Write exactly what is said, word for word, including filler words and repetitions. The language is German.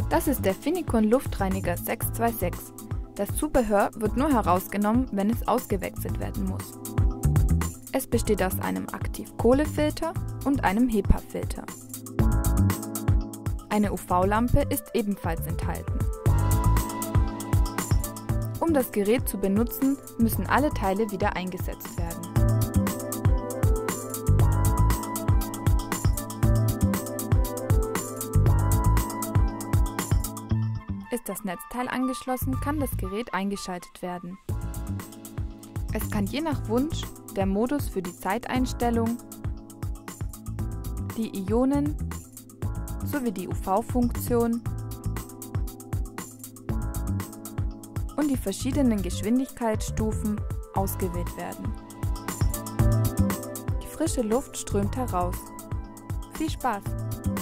Das ist der Finicon Luftreiniger sechs zwei sechs. Das Zubehör wird nur herausgenommen, wenn es ausgewechselt werden muss. Es besteht aus einem Aktivkohlefilter und einem HEPA-Filter. Eine U V-Lampe ist ebenfalls enthalten. Um das Gerät zu benutzen, müssen alle Teile wieder eingesetzt werden. Ist das Netzteil angeschlossen, kann das Gerät eingeschaltet werden. Es kann je nach Wunsch der Modus für die Zeiteinstellung, die Ionen sowie die U V-Funktion und die verschiedenen Geschwindigkeitsstufen ausgewählt werden. Die frische Luft strömt heraus. Viel Spaß!